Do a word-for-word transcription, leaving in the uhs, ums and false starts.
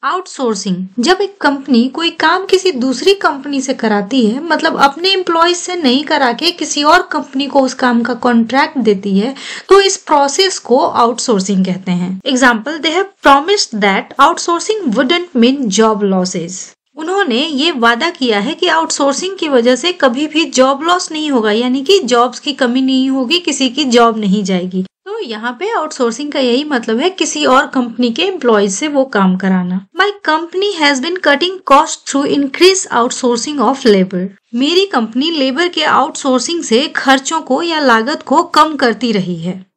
Outsourcing, जब एक company कोई काम किसी दूसरी कंपनी से कराती है, मतलब अपने एम्प्लॉयज से नहीं करा के किसी और कंपनी को उस काम का कॉन्ट्रैक्ट देती है, तो इस प्रोसेस को आउटसोर्सिंग कहते हैं। Example, they have promised that outsourcing wouldn't mean job losses. उन्होंने ये वादा किया है कि आउटसोर्सिंग की वजह से कभी भी जॉब लॉस नहीं होगा, यानी कि जॉब्स की कमी नहीं होगी, किसी की जॉब नहीं जाएगी। तो यहाँ पे आउटसोर्सिंग का यही मतलब है, किसी और कंपनी के एम्प्लॉयज से वो काम कराना। My company has been cutting cost through increase outsourcing of labour. मेरी कंपनी लेबर के आउटसोर्सिंग से खर्चों को या लागत को कम करती रही है।